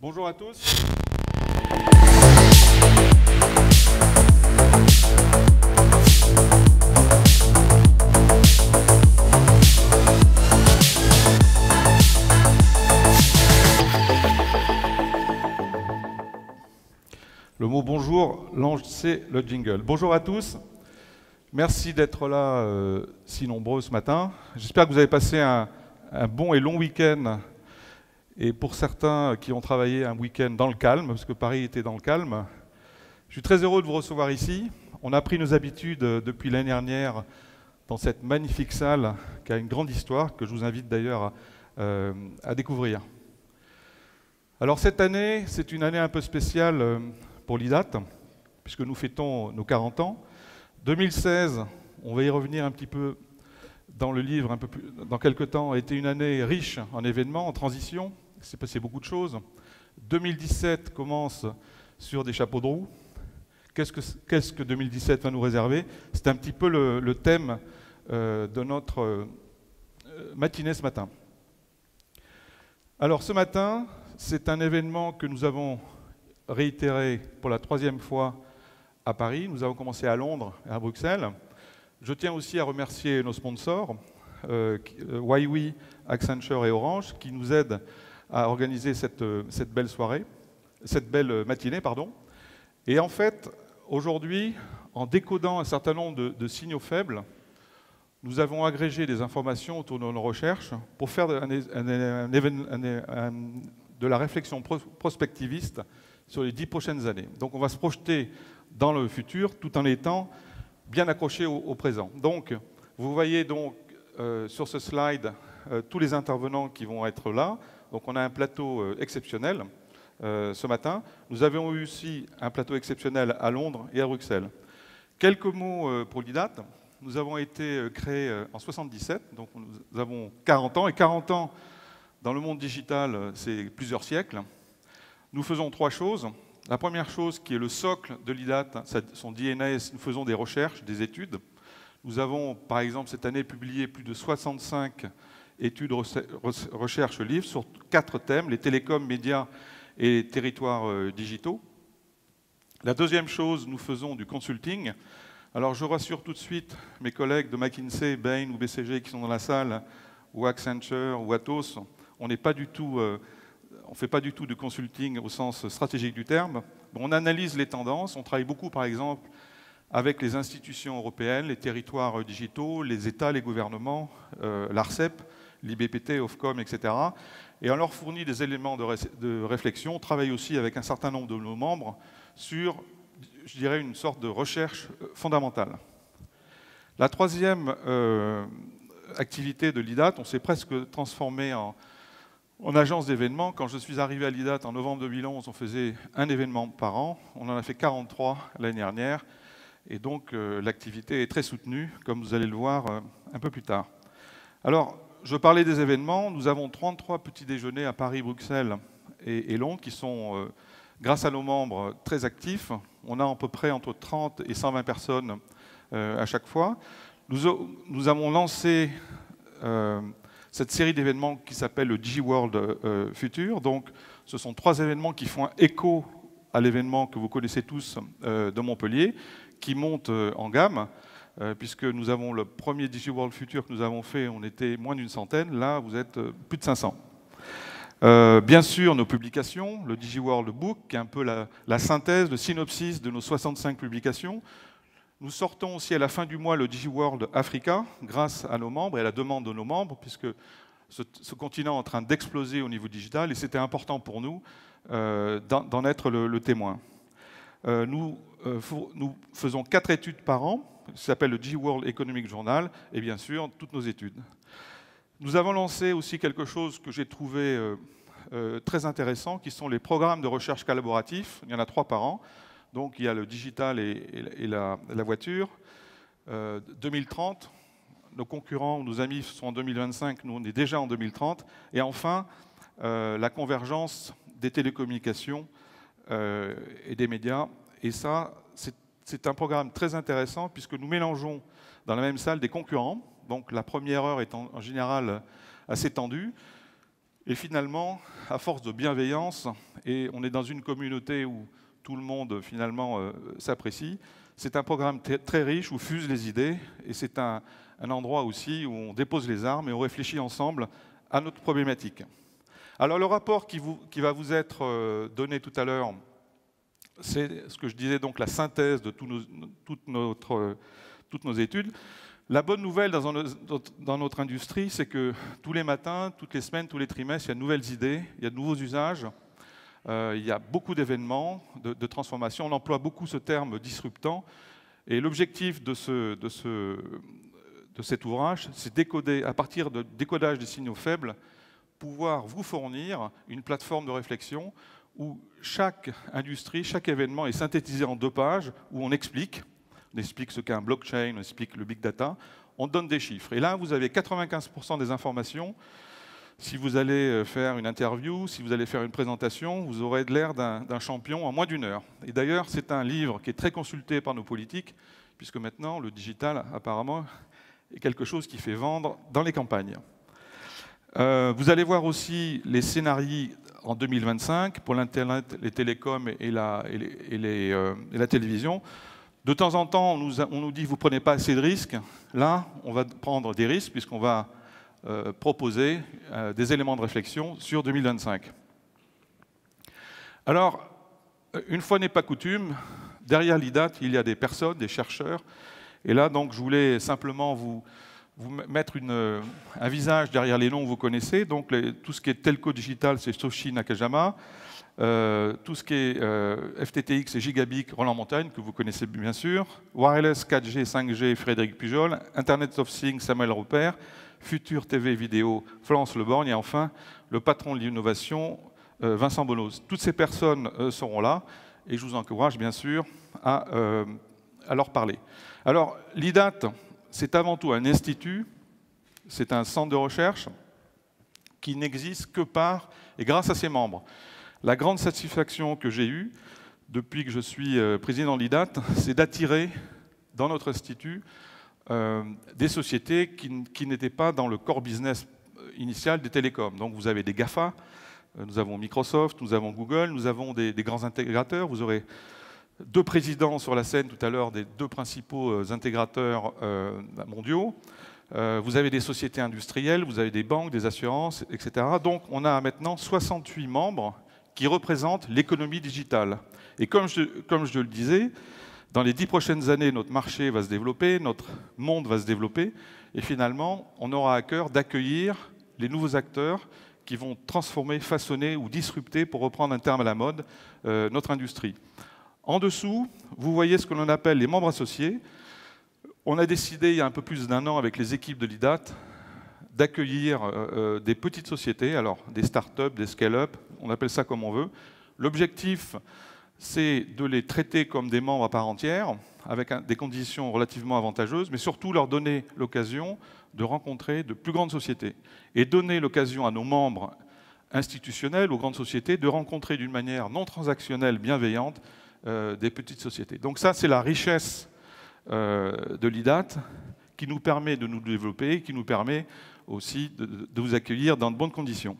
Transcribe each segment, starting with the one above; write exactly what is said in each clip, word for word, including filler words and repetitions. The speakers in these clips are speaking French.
Bonjour à tous. Le mot bonjour lance le jingle. Bonjour à tous. Merci d'être là euh, si nombreux ce matin. J'espère que vous avez passé un, un bon et long week-end. Et pour certains qui ont travaillé un week-end dans le calme, parce que Paris était dans le calme, je suis très heureux de vous recevoir ici. On a pris nos habitudes depuis l'année dernière dans cette magnifique salle qui a une grande histoire, que je vous invite d'ailleurs euh, à découvrir. Alors cette année, c'est une année un peu spéciale pour l'I D A T, puisque nous fêtons nos quarante ans. deux mille seize, on va y revenir un petit peu dans le livre, un peu plus, dans quelques temps, a été une année riche en événements, en transition. Il s'est passé beaucoup de choses. deux mille dix-sept commence sur des chapeaux de roue. Qu'est-ce que, qu'est-ce que deux mille dix-sept va nous réserver? C'est un petit peu le, le thème euh, de notre euh, matinée ce matin. Alors ce matin, c'est un événement que nous avons réitéré pour la troisième fois à Paris. Nous avons commencé à Londres et à Bruxelles. Je tiens aussi à remercier nos sponsors, euh, Huawei, Accenture et Orange, qui nous aident à organiser cette, cette belle soirée, cette belle matinée, pardon. Et en fait, aujourd'hui, en décodant un certain nombre de, de signaux faibles, nous avons agrégé des informations autour de nos recherches pour faire un, un, un, un, de la réflexion prospectiviste sur les dix prochaines années. Donc on va se projeter dans le futur tout en étant bien accroché au, au présent. Donc vous voyez donc euh, sur ce slide euh, tous les intervenants qui vont être là. Donc on a un plateau euh, exceptionnel euh, ce matin. Nous avons eu aussi un plateau exceptionnel à Londres et à Bruxelles. Quelques mots euh, pour l'I D A T. Nous avons été euh, créés euh, en soixante-dix-sept, donc nous avons quarante ans. Et quarante ans dans le monde digital, euh, c'est plusieurs siècles. Nous faisons trois choses. La première chose qui est le socle de l'I D A T, son D N A, nous faisons des recherches, des études. Nous avons, par exemple, cette année publié plus de soixante-cinq études, recherches, livres sur quatre thèmes, les télécoms, médias et les territoires euh, digitaux. La deuxième chose, nous faisons du consulting. Alors je rassure tout de suite mes collègues de McKinsey, Bain ou B C G qui sont dans la salle, ou Accenture ou Atos, on n'est pas du tout... Euh, on ne fait pas du tout de consulting au sens stratégique du terme. On analyse les tendances. On travaille beaucoup, par exemple, avec les institutions européennes, les territoires digitaux, les États, les gouvernements, euh, l'ARCEP, l'I B P T, Ofcom, et cetera. Et on leur fournit des éléments de, ré de réflexion. On travaille aussi avec un certain nombre de nos membres sur, je dirais, une sorte de recherche fondamentale. La troisième euh, activité de l'I D A T, on s'est presque transformé en... En agence d'événements, quand je suis arrivé à l'I D A T en novembre deux mille onze, on faisait un événement par an. On en a fait quarante-trois l'année dernière. Et donc, euh, l'activité est très soutenue, comme vous allez le voir euh, un peu plus tard. Alors, je parlais des événements. Nous avons trente-trois petits déjeuners à Paris, Bruxelles et, et Londres qui sont, euh, grâce à nos membres, très actifs. On a à peu près entre trente et cent vingt personnes euh, à chaque fois. Nous, nous avons lancé... Euh, cette série d'événements qui s'appelle le DigiWorld euh, Future. Donc, ce sont trois événements qui font un écho à l'événement que vous connaissez tous euh, de Montpellier, qui monte euh, en gamme, euh, puisque nous avons le premier DigiWorld Future que nous avons fait, on était moins d'une centaine, là vous êtes euh, plus de cinq cents. Euh, bien sûr, nos publications, le DigiWorld Book, qui est un peu la, la synthèse, le synopsis de nos soixante-cinq publications. Nous sortons aussi à la fin du mois le DigiWorld Africa, grâce à nos membres et à la demande de nos membres, puisque ce, ce continent est en train d'exploser au niveau digital, et c'était important pour nous euh, d'en être le, le témoin. Euh, nous, euh, nous faisons quatre études par an, ça s'appelle le DigiWorld Economic Journal, et bien sûr, toutes nos études. Nous avons lancé aussi quelque chose que j'ai trouvé euh, euh, très intéressant, qui sont les programmes de recherche collaboratifs. Il y en a trois par an. Donc il y a le digital et, et, et la, la voiture. Euh, deux mille trente, nos concurrents, nos amis sont en deux mille vingt-cinq, nous on est déjà en deux mille trente. Et enfin, euh, la convergence des télécommunications euh, et des médias. Et ça, c'est un programme très intéressant puisque nous mélangeons dans la même salle des concurrents. Donc la première heure est en, en général assez tendue. Et finalement, à force de bienveillance, et on est dans une communauté où tout le monde finalement euh, s'apprécie, c'est un programme très riche où fusent les idées, et c'est un, un endroit aussi où on dépose les armes et on réfléchit ensemble à notre problématique. Alors le rapport qui, vous, qui va vous être euh, donné tout à l'heure, c'est ce que je disais, donc la synthèse de tout nos, toute notre, euh, toutes nos études. La bonne nouvelle dans notre, dans notre industrie, c'est que tous les matins, toutes les semaines, tous les trimestres, il y a de nouvelles idées, il y a de nouveaux usages, euh, il y a beaucoup d'événements, de, de transformations. On emploie beaucoup ce terme disruptant. Et l'objectif de, ce, de, ce, de cet ouvrage, c'est décoder, à partir de décodage des signaux faibles, pouvoir vous fournir une plateforme de réflexion où chaque industrie, chaque événement est synthétisé en deux pages, où on explique, on explique ce qu'est un blockchain, on explique le big data, on donne des chiffres. Et là, vous avez quatre-vingt-quinze pour cent des informations. Si vous allez faire une interview, si vous allez faire une présentation, vous aurez de l'air d'un champion en moins d'une heure. Et d'ailleurs, c'est un livre qui est très consulté par nos politiques, puisque maintenant, le digital, apparemment, est quelque chose qui fait vendre dans les campagnes. Euh, vous allez voir aussi les scénarios en deux mille vingt-cinq pour l'Internet, les télécoms et la, et les, et les, euh, et la télévision. De temps en temps, on nous, a, on nous dit « vous ne prenez pas assez de risques ». Là, on va prendre des risques puisqu'on va euh, proposer euh, des éléments de réflexion sur deux mille vingt-cinq. Alors, une fois n'est pas coutume, derrière l'I D A T, il y a des personnes, des chercheurs. Et là, donc, je voulais simplement vous, vous mettre une, un visage derrière les noms que vous connaissez. Donc, les, tout ce qui est telco digital, c'est Toshi Nakajima. Euh, tout ce qui est euh, F T T X et Gigabit, Roland Montagne, que vous connaissez bien sûr. Wireless quatre G, cinq G, Frédéric Pujol. Internet of Things, Samuel Roper. Futur T V Vidéo, Florence Leborgne. Et enfin, le patron de l'innovation, euh, Vincent Bonos. Toutes ces personnes euh, seront là. Et je vous encourage, bien sûr, à, euh, à leur parler. Alors, l'I D A T, c'est avant tout un institut, c'est un centre de recherche qui n'existe que par et grâce à ses membres. La grande satisfaction que j'ai eue depuis que je suis président de l'I D A T, c'est d'attirer dans notre institut euh, des sociétés qui, qui n'étaient pas dans le core business initial des télécoms. Donc vous avez des GAFA, nous avons Microsoft, nous avons Google, nous avons des, des grands intégrateurs. Vous aurez deux présidents sur la scène tout à l'heure des deux principaux intégrateurs euh, mondiaux. Euh, vous avez des sociétés industrielles, vous avez des banques, des assurances, et cetera. Donc on a maintenant soixante-huit membres qui représentent l'économie digitale. Et comme je, comme je le disais, dans les dix prochaines années, notre marché va se développer, notre monde va se développer, et finalement, on aura à cœur d'accueillir les nouveaux acteurs qui vont transformer, façonner ou disrupter, pour reprendre un terme à la mode, euh, notre industrie. En dessous, vous voyez ce que l'on appelle les membres associés. On a décidé, il y a un peu plus d'un an, avec les équipes de l'I D A T, d'accueillir euh, des petites sociétés, alors des start-up, des scale-up, on appelle ça comme on veut. L'objectif, c'est de les traiter comme des membres à part entière, avec un, des conditions relativement avantageuses, mais surtout leur donner l'occasion de rencontrer de plus grandes sociétés et donner l'occasion à nos membres institutionnels, aux grandes sociétés, de rencontrer d'une manière non transactionnelle, bienveillante, euh, des petites sociétés. Donc ça, c'est la richesse euh, de l'I D A T qui nous permet de nous développer, qui nous permet aussi de, de vous accueillir dans de bonnes conditions.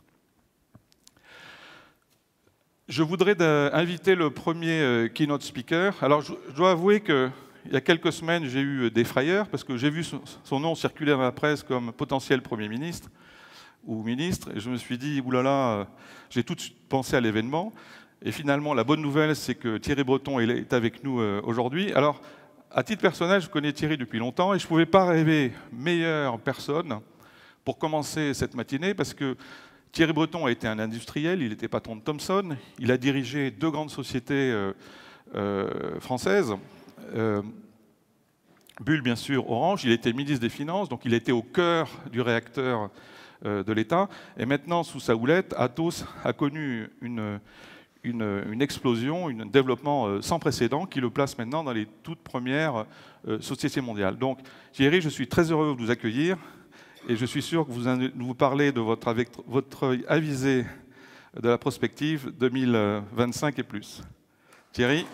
Je voudrais inviter le premier keynote speaker. Alors, je dois avouer qu'il y a quelques semaines, j'ai eu des frayeurs parce que j'ai vu son nom circuler dans la presse comme potentiel Premier ministre ou ministre, et je me suis dit, oulala, j'ai tout de suite pensé à l'événement. Et finalement, la bonne nouvelle, c'est que Thierry Breton est avec nous aujourd'hui. Alors, à titre personnel, je connais Thierry depuis longtemps et je ne pouvais pas rêver meilleure personne pour commencer cette matinée, parce que Thierry Breton a été un industriel, il était patron de Thomson, il a dirigé deux grandes sociétés euh, euh, françaises, euh, Bull bien sûr, Orange, il était ministre des Finances, donc il était au cœur du réacteur euh, de l'État, et maintenant, sous sa houlette, Atos a connu une, une, une explosion, un développement euh, sans précédent qui le place maintenant dans les toutes premières euh, sociétés mondiales. Donc Thierry, je suis très heureux de vous accueillir. Et je suis sûr que vous nous parlez de votre, avec votre œil avisé de la prospective deux mille vingt-cinq et plus. Thierry.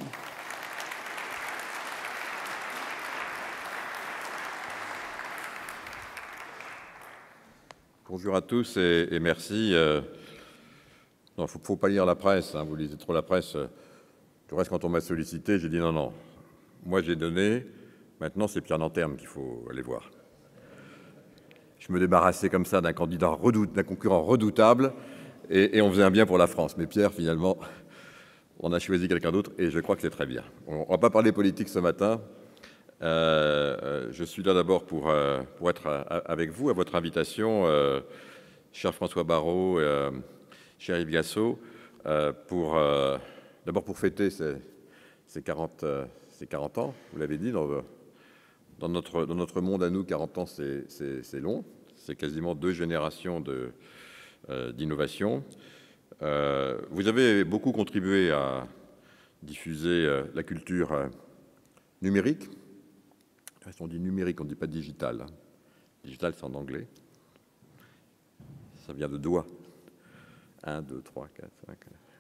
Bonjour à tous et, et merci. Euh, non, il ne faut, faut pas lire la presse, hein, vous lisez trop la presse. Du reste, quand on m'a sollicité, j'ai dit non, non. Moi, j'ai donné. Maintenant, c'est Pierre Nanterme qu'il faut aller voir. Je me débarrassais comme ça d'un candidat redoutable, d'un concurrent redoutable, et, et on faisait un bien pour la France. Mais Pierre, finalement, on a choisi quelqu'un d'autre, et je crois que c'est très bien. On ne va pas parler politique ce matin. Euh, je suis là d'abord pour, euh, pour être à, avec vous, à votre invitation, euh, cher François Barraud, euh, cher Yves Gassot, euh, pour, euh, d'abord pour fêter ces, ces, quarante, euh, ces quarante ans, vous l'avez dit, dans, dans, notre, dans notre monde à nous, quarante ans, c'est, c'est, c'est long, c'est quasiment deux générations de, euh, d'innovation. Euh, vous avez beaucoup contribué à diffuser euh, la culture euh, numérique. On dit numérique, on ne dit pas digital. Digital, c'est en anglais. Ça vient de doigt. un, deux, trois, quatre, cinq.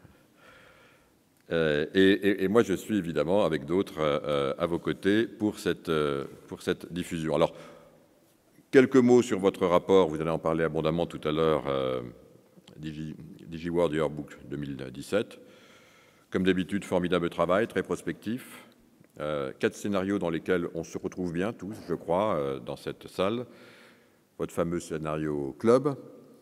Euh, et, et, et moi, je suis évidemment, avec d'autres, euh, à vos côtés pour cette, euh, pour cette diffusion. Alors, quelques mots sur votre rapport. Vous allez en parler abondamment tout à l'heure. Euh, Digi, DigiWorld Yearbook deux mille dix-sept. Comme d'habitude, formidable travail, très prospectif. Euh, quatre scénarios dans lesquels on se retrouve bien tous, je crois, euh, dans cette salle. Votre fameux scénario club,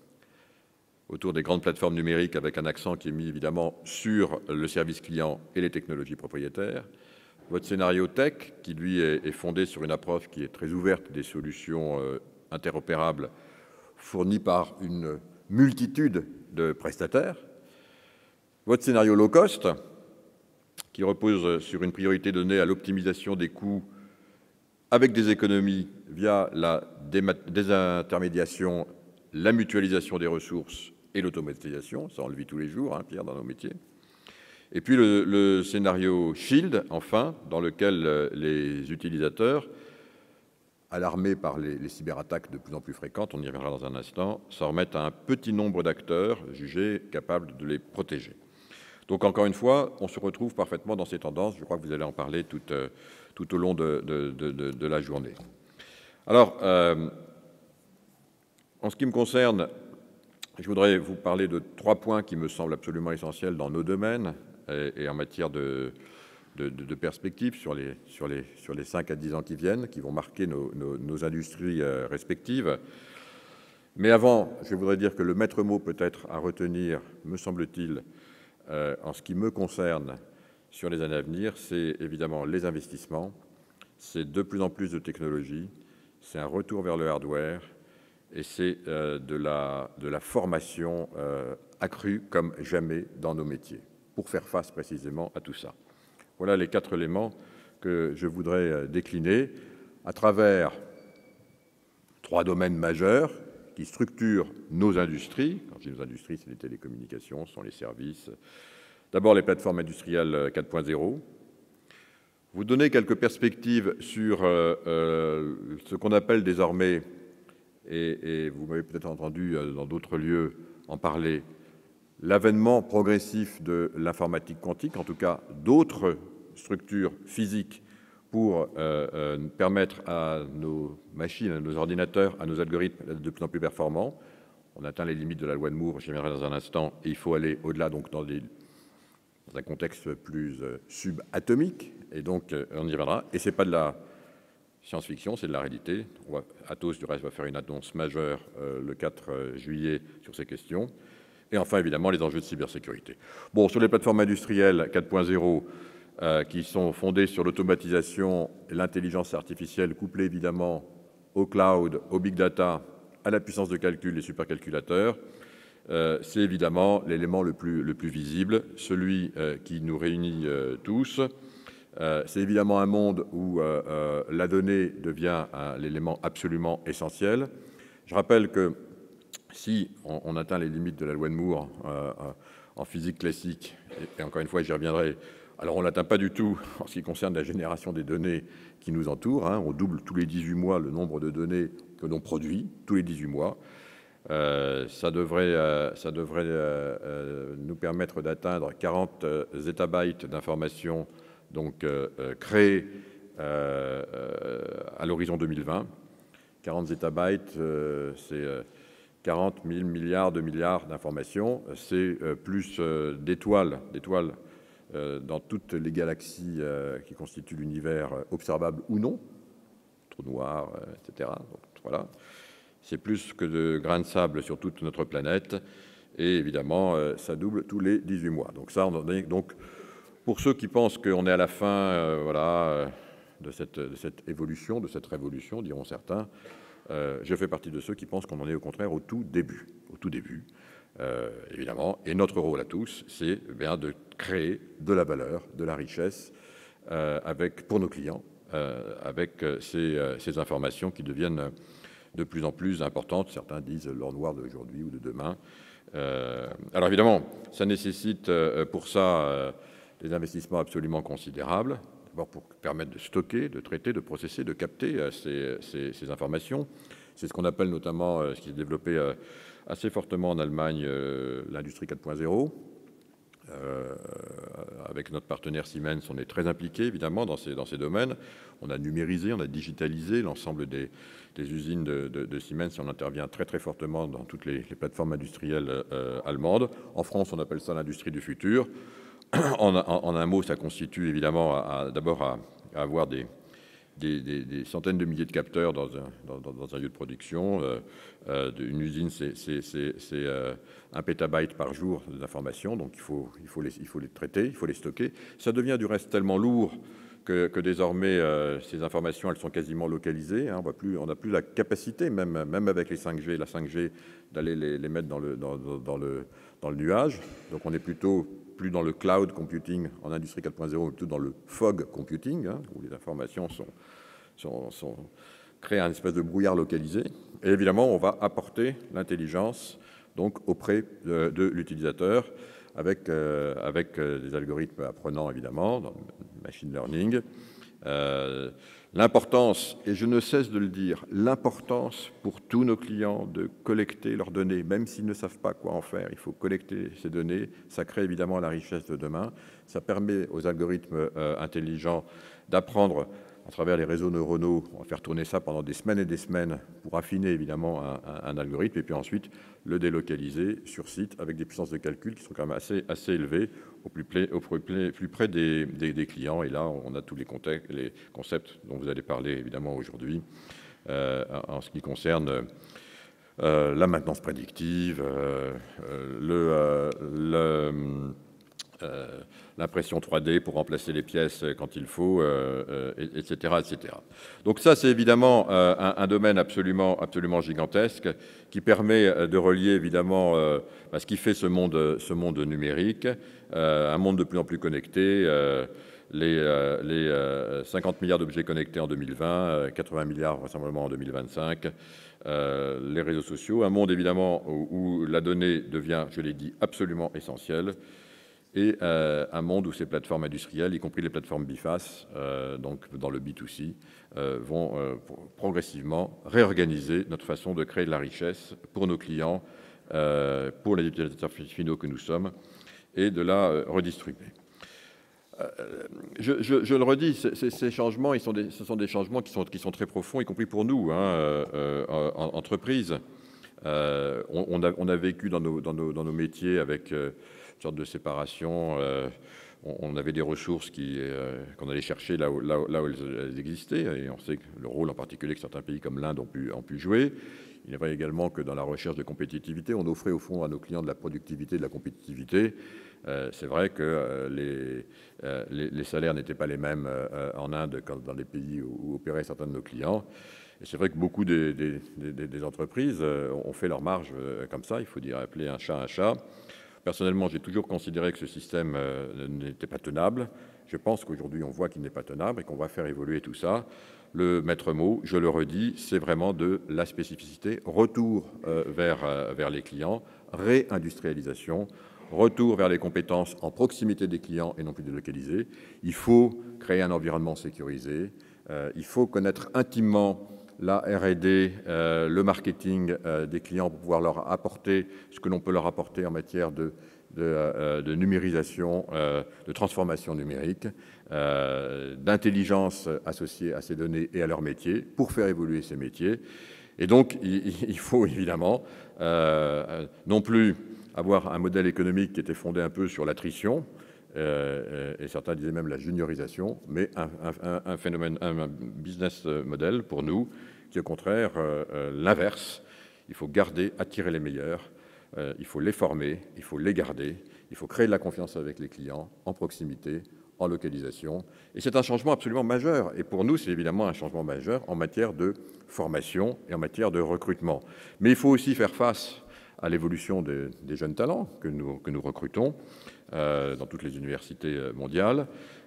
autour des grandes plateformes numériques, avec un accent qui est mis évidemment sur le service client et les technologies propriétaires. Votre scénario tech, qui lui est, est fondé sur une approche qui est très ouverte des solutions euh, interopérables fournies par une multitude de prestataires. Votre scénario low cost, qui repose sur une priorité donnée à l'optimisation des coûts avec des économies via la désintermédiation, la mutualisation des ressources et l'automatisation. Ça, on le vit tous les jours, hein, Pierre, dans nos métiers. Et puis le, le scénario Shield, enfin, dans lequel les utilisateurs, alarmés par les, les cyberattaques de plus en plus fréquentes, on y reviendra dans un instant, s'en remettent à un petit nombre d'acteurs jugés capables de les protéger. Donc, encore une fois, on se retrouve parfaitement dans ces tendances. Je crois que vous allez en parler tout, euh, tout au long de, de, de, de la journée. Alors, euh, en ce qui me concerne, je voudrais vous parler de trois points qui me semblent absolument essentiels dans nos domaines et, et en matière de, de, de, de perspectives sur les, sur, les, sur les cinq à dix ans qui viennent, qui vont marquer nos, nos, nos industries euh, respectives. Mais avant, je voudrais dire que le maître mot peut-être à retenir, me semble-t-il, Euh, en ce qui me concerne sur les années à venir, c'est évidemment les investissements, c'est de plus en plus de technologies, c'est un retour vers le hardware et c'est euh, de, la, de la formation euh, accrue comme jamais dans nos métiers, pour faire face précisément à tout ça. Voilà les quatre éléments que je voudrais euh, décliner à travers trois domaines majeurs qui structurent nos industries. Quand je dis nos industries, c'est les télécommunications, ce sont les services. D'abord, les plateformes industrielles quatre point zéro. Vous donner quelques perspectives sur euh, euh, ce qu'on appelle désormais, et, et vous m'avez peut-être entendu euh, dans d'autres lieux en parler, l'avènement progressif de l'informatique quantique, en tout cas d'autres structures physiques pour euh, euh, permettre à nos machines, à nos ordinateurs, à nos algorithmes d'être de plus en plus performants. On atteint les limites de la loi de Moore, j'y reviendrai dans un instant, et il faut aller au-delà, donc dans, des, dans un contexte plus euh, subatomique, et donc euh, on y reviendra. Et ce n'est pas de la science-fiction, c'est de la réalité. On va, Atos, du reste, va faire une annonce majeure euh, le quatre juillet sur ces questions. Et enfin, évidemment, les enjeux de cybersécurité. Bon, sur les plateformes industrielles quatre point zéro, Euh, qui sont fondées sur l'automatisation et l'intelligence artificielle, couplées évidemment au cloud, au big data, à la puissance de calcul des supercalculateurs. Euh, c'est évidemment l'élément le plus, le plus visible, celui euh, qui nous réunit euh, tous. Euh, c'est évidemment un monde où euh, euh, la donnée devient euh, l'élément absolument essentiel. Je rappelle que si on, on atteint les limites de la loi de Moore euh, en physique classique, et, et encore une fois, j'y reviendrai. Alors, on ne l'atteint pas du tout en ce qui concerne la génération des données qui nous entourent. Hein. On double tous les dix-huit mois le nombre de données que l'on produit, tous les dix-huit mois. Euh, ça devrait, euh, ça devrait euh, euh, nous permettre d'atteindre quarante euh, zétabytes d'informations donc, euh, euh, créées euh, euh, à l'horizon deux mille vingt. quarante zétabytes, euh, c'est... Euh, quarante mille milliards de milliards d'informations. C'est plus d'étoiles, d'étoiles dans toutes les galaxies qui constituent l'univers, observable ou non, trous noirs, et cetera. Donc, voilà. C'est plus que de grains de sable sur toute notre planète. Et évidemment, ça double tous les dix-huit mois. Donc ça, on en est, donc, pour ceux qui pensent qu'on est à la fin, euh, voilà, de cette, de cette évolution, de cette révolution, diront certains, euh, je fais partie de ceux qui pensent qu'on en est au contraire au tout début. Au tout début, euh, évidemment. Et notre rôle à tous, c'est eh bien de créer de la valeur, de la richesse euh, avec, pour nos clients, euh, avec ces, euh, ces informations qui deviennent de plus en plus importantes. Certains disent l'or noir d'aujourd'hui ou de demain. Euh, alors évidemment, ça nécessite euh, pour ça euh, des investissements absolument considérables. D'abord pour permettre de stocker, de traiter, de processer, de capter euh, ces, ces, ces informations. C'est ce qu'on appelle notamment, euh, ce qui est développé euh, assez fortement en Allemagne, euh, l'industrie quatre point zéro. Euh, avec notre partenaire Siemens, on est très impliqué évidemment dans ces, dans ces domaines. On a numérisé, on a digitalisé l'ensemble des, des usines de, de, de Siemens et on intervient très très fortement dans toutes les, les plateformes industrielles euh, allemandes. En France, on appelle ça l'industrie du futur. En, en, en un mot, ça constitue évidemment d'abord à, à avoir des, des, des, des centaines de milliers de capteurs dans un, dans, dans un lieu de production. Euh, euh, une usine, c'est euh, un pétabyte par jour d'informations, donc il faut, il, faut les, il faut les traiter, il faut les stocker. Ça devient du reste tellement lourd que, que désormais, euh, ces informations, elles sont quasiment localisées. Hein, on n'a plus la capacité, même, même avec les cinq G, la cinq G, d'aller les, les mettre dans le, dans, dans, le, dans le nuage. Donc on est plutôt plus dans le cloud computing en industrie quatre point zéro, mais plutôt dans le fog computing, hein, où les informations sont, sont, sont créent un espèce de brouillard localisé. Et évidemment, on va apporter l'intelligence donc auprès de, de l'utilisateur avec, euh, avec euh, des algorithmes apprenants, évidemment, dans le machine learning. Euh, L'importance, et je ne cesse de le dire, l'importance pour tous nos clients de collecter leurs données, même s'ils ne savent pas quoi en faire, il faut collecter ces données. Ça crée évidemment la richesse de demain. Ça permet aux algorithmes euh, intelligents d'apprendre à travers les réseaux neuronaux. On va faire tourner ça pendant des semaines et des semaines pour affiner évidemment un, un, un algorithme et puis ensuite le délocaliser sur site avec des puissances de calcul qui sont quand même assez, assez élevées au plus, près, au plus, plus près des, des, des clients. Et là, on a tous les, contextes, les concepts dont vous allez parler évidemment aujourd'hui euh, en ce qui concerne euh, la maintenance prédictive, euh, le... Euh, le Euh, l'impression trois D pour remplacer les pièces quand il faut, euh, euh, et cetera, et cetera. Donc ça, c'est évidemment euh, un, un domaine absolument, absolument gigantesque qui permet de relier évidemment euh, ce qui fait ce monde, ce monde numérique, euh, un monde de plus en plus connecté. Euh, les, euh, les euh, cinquante milliards d'objets connectés en deux mille vingt, euh, quatre-vingts milliards vraisemblablement en deux mille vingt-cinq, euh, les réseaux sociaux, un monde évidemment où, où la donnée devient, je l'ai dit, absolument essentielle. Et euh, un monde où ces plateformes industrielles, y compris les plateformes bifaces, euh, donc dans le B deux C, euh, vont euh, progressivement réorganiser notre façon de créer de la richesse pour nos clients, euh, pour les utilisateurs finaux que nous sommes, et de la euh, redistribuer. Euh, je, je, je le redis, ces, ces changements, ils sont des, ce sont des changements qui sont, qui sont très profonds, y compris pour nous, hein, euh, en, en entreprise. Euh, on, on, a, on a vécu dans nos, dans nos, dans nos métiers avec... Euh, sorte de séparation. Euh, on, on avait des ressources qui, euh, qu'on allait chercher là où, là, où, là où elles existaient, et on sait que le rôle en particulier que certains pays comme l'Inde ont pu, ont pu jouer. Il est vrai également que dans la recherche de compétitivité, on offrait au fond à nos clients de la productivité, de la compétitivité. Euh, c'est vrai que euh, les, euh, les, les salaires n'étaient pas les mêmes euh, en Inde que dans les pays où, où opéraient certains de nos clients. Et c'est vrai que beaucoup des, des, des, des entreprises euh, ont fait leur marge euh, comme ça. Il faut dire appeler un chat un chat. Personnellement, j'ai toujours considéré que ce système euh, n'était pas tenable. Je pense qu'aujourd'hui, on voit qu'il n'est pas tenable et qu'on va faire évoluer tout ça. Le maître mot, je le redis, c'est vraiment de la spécificité, retour euh, vers, euh, vers les clients, réindustrialisation, retour vers les compétences en proximité des clients et non plus délocalisées. Il faut créer un environnement sécurisé. Euh, il faut connaître intimement la R et D, euh, le marketing euh, des clients pour pouvoir leur apporter ce que l'on peut leur apporter en matière de, de, euh, de numérisation, euh, de transformation numérique, euh, d'intelligence associée à ces données et à leur métier pour faire évoluer ces métiers. Et donc, il, il faut évidemment euh, non plus avoir un modèle économique qui était fondé un peu sur l'attrition, euh, et certains disaient même la juniorisation, mais un, un, un phénomène, un business model pour nous, qui est au contraire euh, l'inverse. Il faut garder, attirer les meilleurs, euh, il faut les former, il faut les garder, il faut créer de la confiance avec les clients, en proximité, en localisation. Et c'est un changement absolument majeur. Et pour nous, c'est évidemment un changement majeur en matière de formation et en matière de recrutement. Mais il faut aussi faire face à l'évolution des, des jeunes talents que nous, que nous recrutons euh, dans toutes les universités mondiales.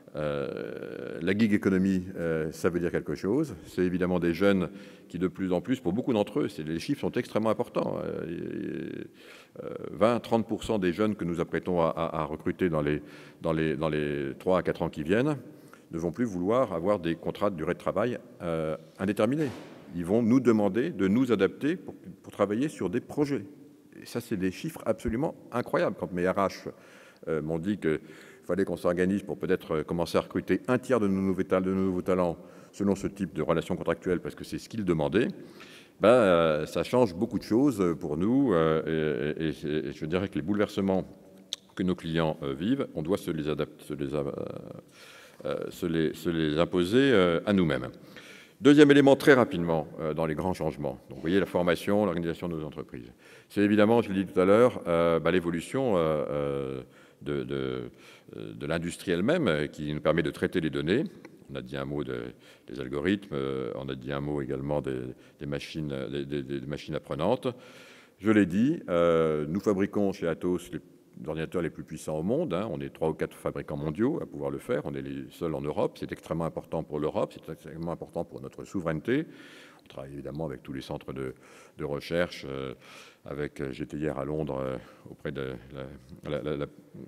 Euh, la gig economy, euh, ça veut dire quelque chose. C'est évidemment des jeunes qui, de plus en plus, pour beaucoup d'entre eux, les chiffres sont extrêmement importants. Euh, vingt à trente pour cent des jeunes que nous apprêtons à, à, à recruter dans les, dans, les, dans les trois à quatre ans qui viennent ne vont plus vouloir avoir des contrats de durée de travail euh, indéterminés. Ils vont nous demander de nous adapter pour, pour travailler sur des projets. Et ça, c'est des chiffres absolument incroyables. Quand mes R H euh, m'ont dit qu'il fallait qu'on s'organise pour peut-être commencer à recruter un tiers de nos nouveaux, de nos nouveaux talents selon ce type de relation contractuelle, parce que c'est ce qu'ils demandaient, ben, euh, ça change beaucoup de choses pour nous. Euh, et, et, et je dirais que les bouleversements que nos clients euh, vivent, on doit se les, adapter, se les, euh, euh, se les, se les imposer euh, à nous-mêmes. Deuxième élément, très rapidement, euh, dans les grands changements. Donc, vous voyez, la formation, l'organisation de nos entreprises. C'est évidemment, je l'ai dit tout à l'heure, euh, bah, l'évolution euh, de, de, de l'industrie elle-même qui nous permet de traiter les données. On a dit un mot de, des algorithmes, euh, on a dit un mot également des, des, machines, des, des, des machines apprenantes. Je l'ai dit, euh, nous fabriquons chez Atos les ordinateurs les plus puissants au monde. Hein. On est trois ou quatre fabricants mondiaux à pouvoir le faire. On est les seuls en Europe. C'est extrêmement important pour l'Europe. C'est extrêmement important pour notre souveraineté. On travaille évidemment avec tous les centres de, de recherche. Euh, avec, j'étais hier à Londres euh, auprès de la, la, la, la,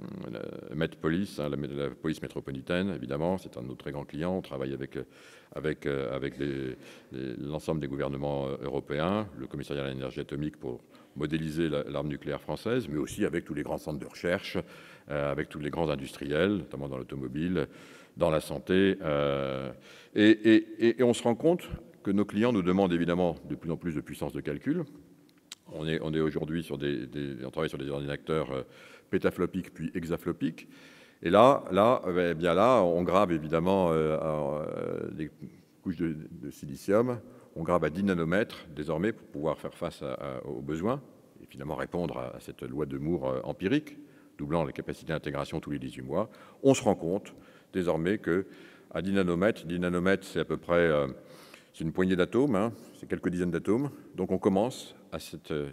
la Met Police, hein, la, la police métropolitaine, évidemment. C'est un de nos très grands clients. On travaille avec, avec, avec l'ensemble des gouvernements européens, le commissariat à l'énergie atomique pour modéliser l'arme nucléaire française, mais aussi avec tous les grands centres de recherche, euh, avec tous les grands industriels, notamment dans l'automobile, dans la santé. Euh, et, et, et on se rend compte que nos clients nous demandent évidemment de plus en plus de puissance de calcul. On est, on est aujourd'hui sur des, des, on travaille sur des ordinateurs euh, pétaflopiques puis hexaflopiques. Et là, là, eh bien là, on grave évidemment euh, euh, des couches de, de silicium. On grave à dix nanomètres désormais pour pouvoir faire face à, à, aux besoins et finalement répondre à, à cette loi de Moore euh, empirique, doublant la capacité d'intégration tous les dix-huit mois. On se rend compte désormais qu'à dix nanomètres, dix nanomètres, c'est à peu près euh, c'est une poignée d'atomes, hein, c'est quelques dizaines d'atomes. Donc on commence à cette, euh,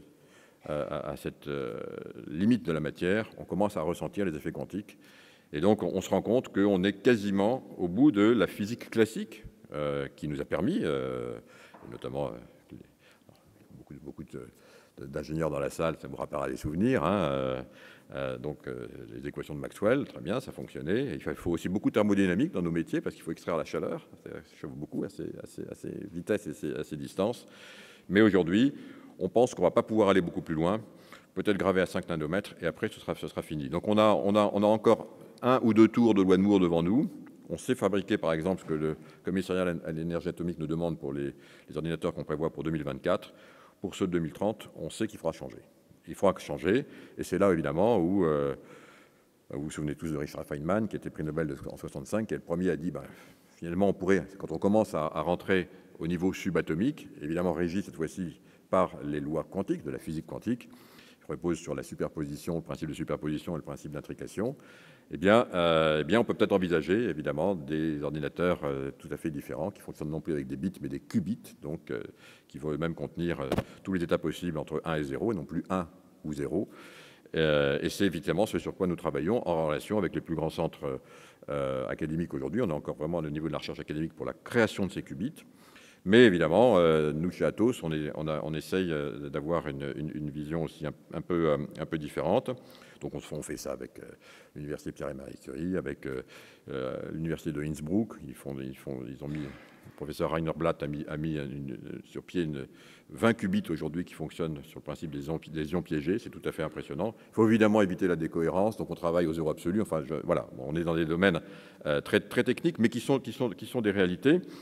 à, à cette euh, limite de la matière, on commence à ressentir les effets quantiques. Et donc on, on se rend compte qu'on est quasiment au bout de la physique classique euh, qui nous a permis... Euh, notamment euh, les, beaucoup, beaucoup d'ingénieurs dans la salle, ça vous rappellera des souvenirs. Hein, euh, euh, donc euh, les équations de Maxwell, très bien, ça fonctionnait. Et il faut aussi beaucoup de thermodynamique dans nos métiers parce qu'il faut extraire la chaleur. Ça chauffe beaucoup à ces, à ces, à ces vitesses et à ces, à ces distances. Mais aujourd'hui, on pense qu'on ne va pas pouvoir aller beaucoup plus loin, peut-être graver à cinq nanomètres, et après ce sera, ce sera fini. Donc on a, on, a, on a encore un ou deux tours de loi de Moore devant nous. On sait fabriquer, par exemple, ce que le commissariat à l'énergie atomique nous demande pour les, les ordinateurs qu'on prévoit pour deux mille vingt-quatre. Pour ceux de deux mille trente, on sait qu'il faudra changer. Il faudra changer, et c'est là, évidemment, où euh, vous vous souvenez tous de Richard Feynman, qui était prix Nobel en soixante-cinq, qui est le premier à dire, ben, finalement, on pourrait, quand on commence à, à rentrer au niveau subatomique, évidemment régi cette fois-ci par les lois quantiques, de la physique quantique, qui repose sur la superposition, le principe de superposition et le principe d'intrication, eh bien, euh, eh bien, on peut peut-être envisager, évidemment, des ordinateurs euh, tout à fait différents, qui fonctionnent non plus avec des bits, mais des qubits, donc euh, qui vont eux-mêmes contenir euh, tous les états possibles entre un et zéro, et non plus un ou zéro. Euh, et c'est évidemment ce sur quoi nous travaillons en relation avec les plus grands centres euh, académiques aujourd'hui. On est encore vraiment au niveau de la recherche académique pour la création de ces qubits. Mais évidemment, euh, nous, chez Atos, on, est, on, a, on essaye euh, d'avoir une, une, une vision aussi un, un, peu, euh, un peu différente. Donc, on, on fait ça avec euh, l'Université Pierre et Marie Curie, avec euh, euh, l'Université de Innsbruck. Ils, font, ils, font, ils ont mis, le professeur Rainer Blatt a mis, a mis une, sur pied une, vingt qubits aujourd'hui qui fonctionnent sur le principe des ions, des ions piégés. C'est tout à fait impressionnant. Il faut évidemment éviter la décohérence. Donc, on travaille aux zéro absolu. Enfin, je, voilà, bon, on est dans des domaines euh, très, très techniques, mais qui sont, qui sont, qui sont des réalités.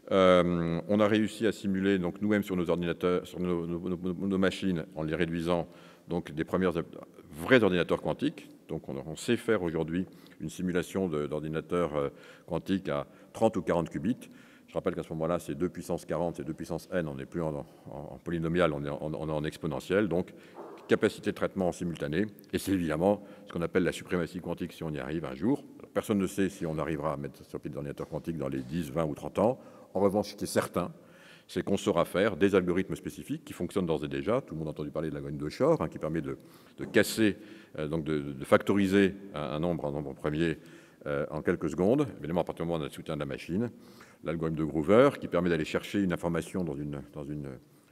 Euh, on a réussi à simuler donc nous-mêmes sur nos ordinateurs, sur nos, nos, nos, nos machines, en les réduisant, donc des premiers vrais ordinateurs quantiques. Donc on, on sait faire aujourd'hui une simulation d'ordinateurs euh, quantiques à trente ou quarante qubits. Je rappelle qu'à ce moment-là, c'est deux puissance quarante et deux puissance n, on n'est plus en, en, en polynomial, on est en, on est en exponentiel. Donc capacité de traitement en simultané, et c'est évidemment ce qu'on appelle la suprématie quantique si on y arrive un jour. Alors, personne ne sait si on arrivera à mettre sur pied d'ordinateur quantique dans les dix, vingt ou trente ans. En revanche, ce qui est certain, c'est qu'on saura faire des algorithmes spécifiques qui fonctionnent d'ores et déjà. Tout le monde a entendu parler de l'algorithme de Shor, hein, qui permet de, de casser, euh, donc de, de factoriser un, un nombre, un nombre premier euh, en quelques secondes, évidemment à partir du moment où on a le soutien de la machine. L'algorithme de Groover, qui permet d'aller chercher une information dans une, dans une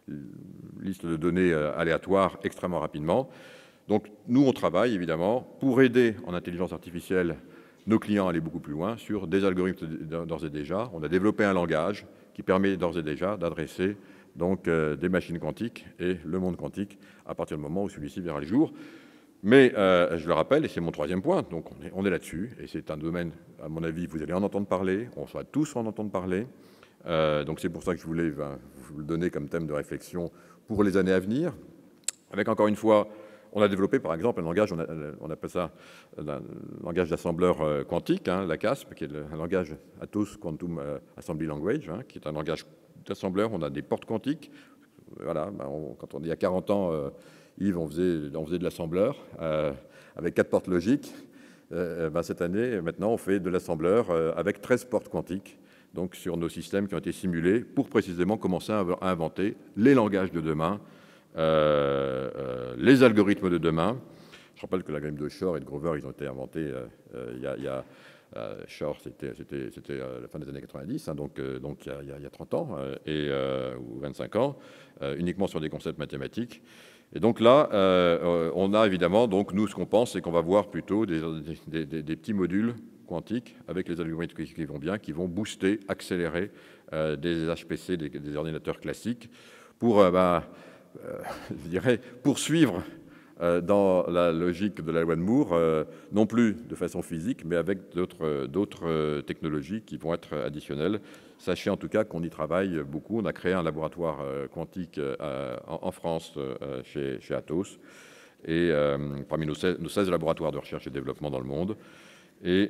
liste de données aléatoires extrêmement rapidement. Donc nous, on travaille évidemment pour aider en intelligence artificielle nos clients à aller beaucoup plus loin sur des algorithmes d'ores et déjà. On a développé un langage qui permet d'ores et déjà d'adresser donc euh, des machines quantiques et le monde quantique à partir du moment où celui-ci verra le jour. Mais euh, je le rappelle, et c'est mon troisième point, donc on est, on est là-dessus, et c'est un domaine, à mon avis, vous allez en entendre parler, on va tous en entendre parler. Euh, donc c'est pour ça que je voulais ben, vous le donner comme thème de réflexion pour les années à venir. Avec encore une fois, on a développé par exemple un langage, on, a, on appelle ça un langage d'assembleur quantique, hein, la C A S P, qui est le, un langage Atos Quantum Assembly Language, hein, qui est un langage d'assembleur. On a des portes quantiques. Voilà, ben on, quand on dit il y a quarante ans, euh, Yves, on faisait, on faisait de l'assembleur euh, avec quatre portes logiques. Euh, ben cette année, maintenant, on fait de l'assembleur euh, avec treize portes quantiques. Donc sur nos systèmes qui ont été simulés pour précisément commencer à inventer les langages de demain, euh, euh, les algorithmes de demain. Je rappelle que l'algorithme de Shor et de Groover, ils ont été inventés euh, euh, il y a... Il y a euh, Shor, c'était à la fin des années quatre-vingt-dix, hein, donc, euh, donc il, y a, il y a trente ans, euh, et, euh, ou vingt-cinq ans, euh, uniquement sur des concepts mathématiques. Et donc là, euh, on a évidemment, donc nous, ce qu'on pense, c'est qu'on va voir plutôt des, des, des, des petits modules quantiques avec les algorithmes qui vont bien, qui vont booster, accélérer euh, des H P C, des, des ordinateurs classiques, pour, euh, ben, euh, je dirais, poursuivre euh, dans la logique de la loi de Moore, euh, non plus de façon physique, mais avec d'autres d'autres euh, technologies qui vont être additionnelles. Sachez en tout cas qu'on y travaille beaucoup. On a créé un laboratoire euh, quantique euh, en, en France euh, chez, chez Atos, et euh, parmi nos seize, nos seize laboratoires de recherche et développement dans le monde. Et,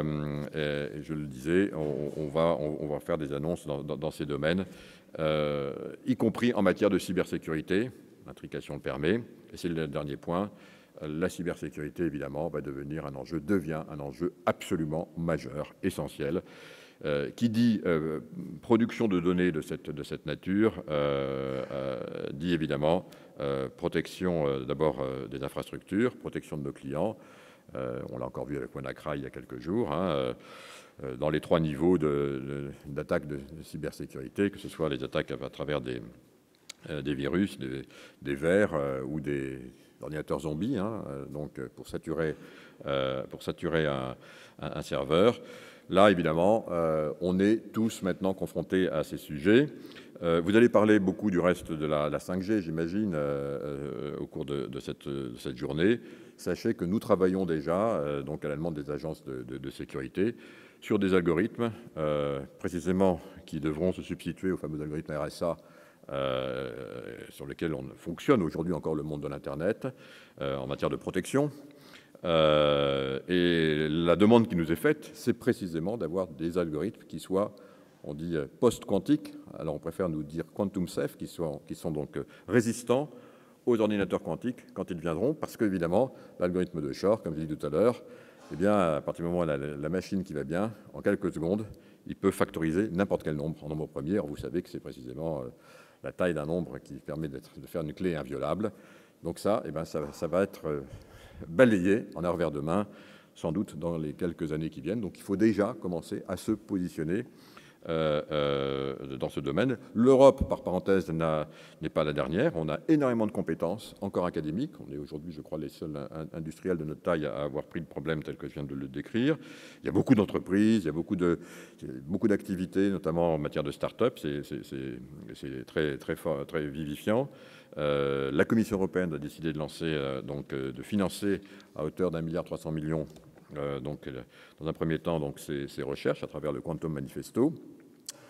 euh, et je le disais, on, on, va, on, on va faire des annonces dans, dans, dans ces domaines, euh, y compris en matière de cybersécurité. L'intrication le permet. Et c'est le dernier point. La cybersécurité, évidemment, va devenir un enjeu, devient un enjeu absolument majeur, essentiel. Euh, qui dit euh, production de données de cette, de cette nature, euh, euh, dit évidemment euh, protection euh, d'abord euh, des infrastructures, protection de nos clients. Euh, on l'a encore vu avec WannaCry il y a quelques jours, hein, euh, dans les trois niveaux d'attaque de, de, de, de cybersécurité, que ce soit les attaques à, à travers des, euh, des virus, des, des vers euh, ou des ordinateurs zombies, hein, euh, donc pour saturer, euh, pour saturer un, un, un serveur. Là, évidemment, euh, on est tous maintenant confrontés à ces sujets. Euh, vous allez parler beaucoup du reste de la, la cinq G, j'imagine, euh, euh, au cours de, de, cette, de cette journée. Sachez que nous travaillons déjà, euh, donc à la demande des agences de, de, de sécurité, sur des algorithmes, euh, précisément, qui devront se substituer aux fameux algorithmes R S A, euh, sur lesquels on fonctionne aujourd'hui encore le monde de l'Internet, euh, en matière de protection. Euh, et la demande qui nous est faite, c'est précisément d'avoir des algorithmes qui soient, on dit post-quantiques, alors on préfère nous dire quantum safe, qui sont, qui sont donc résistants aux ordinateurs quantiques quand ils viendront, parce qu'évidemment, l'algorithme de Shor, comme je l'ai dit tout à l'heure, eh bien, à partir du moment où la, la machine qui va bien, en quelques secondes, il peut factoriser n'importe quel nombre en nombre premier. Alors vous savez que c'est précisément euh, la taille d'un nombre qui permet de faire une clé inviolable. Donc ça, eh bien, ça, ça va être euh, balayé en un revers de main, sans doute dans les quelques années qui viennent. Donc il faut déjà commencer à se positionner euh, euh, dans ce domaine. L'Europe, par parenthèse, n'est pas la dernière. On a énormément de compétences, encore académiques. On est aujourd'hui, je crois, les seuls industriels de notre taille à avoir pris le problème tel que je viens de le décrire. Il y a beaucoup d'entreprises, il y a beaucoup de, beaucoup d'activités, notamment en matière de start-up. C'est très, très, fort, très vivifiant. Euh, la Commission européenne a décidé de lancer, euh, donc, euh, de financer à hauteur d'un milliard trois cents millions, euh, donc, euh, dans un premier temps, donc, ces, ces recherches à travers le Quantum Manifesto.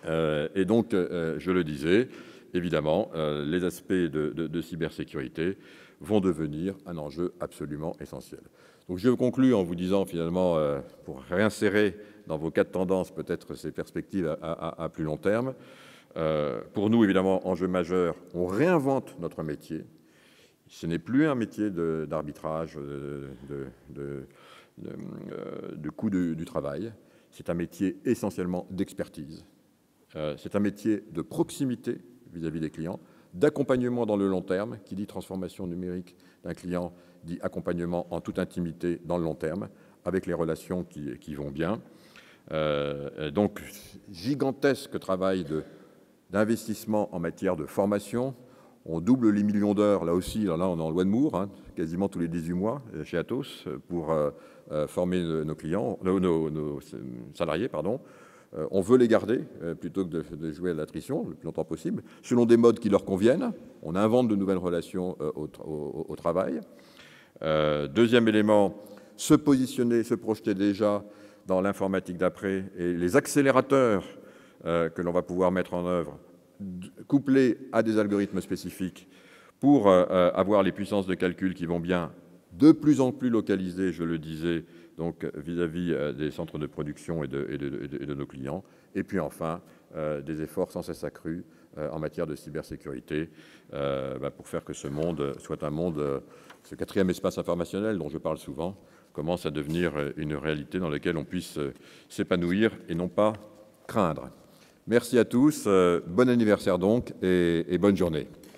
Euh, et donc, euh, je le disais, évidemment, euh, les aspects de, de, de cybersécurité vont devenir un enjeu absolument essentiel. Donc, je conclue en vous disant, finalement, euh, pour réinsérer dans vos quatre tendances peut-être ces perspectives à, à, à plus long terme, euh, pour nous, évidemment, enjeu majeur, on réinvente notre métier. Ce n'est plus un métier d'arbitrage, de, de, de, de, de, de coût du, du travail. C'est un métier essentiellement d'expertise. Euh, c'est un métier de proximité vis-à-vis des clients, d'accompagnement dans le long terme. Qui dit transformation numérique d'un client dit accompagnement en toute intimité dans le long terme, avec les relations qui, qui vont bien. Euh, donc, gigantesque travail d'investissement en matière de formation. On double les millions d'heures, là aussi, là, là on est en loi de Moore, hein, quasiment tous les dix-huit mois chez Atos, pour euh, euh, former nos clients, nos, nos, nos salariés, pardon. Euh, on veut les garder euh, plutôt que de, de jouer à l'attrition le plus longtemps possible, selon des modes qui leur conviennent. On invente de nouvelles relations euh, au, au, au travail. Euh, deuxième élément, se positionner, se projeter déjà dans l'informatique d'après et les accélérateurs euh, que l'on va pouvoir mettre en œuvre, couplés à des algorithmes spécifiques pour euh, avoir les puissances de calcul qui vont bien, de plus en plus localisées, je le disais, donc vis-à-vis -vis des centres de production et de, et de, et de nos clients. Et puis enfin, euh, des efforts sans cesse accrus euh, en matière de cybersécurité euh, bah, pour faire que ce monde soit un monde, euh, ce quatrième espace informationnel dont je parle souvent, commence à devenir une réalité dans laquelle on puisse euh, s'épanouir et non pas craindre. Merci à tous, euh, bon anniversaire donc et, et bonne journée.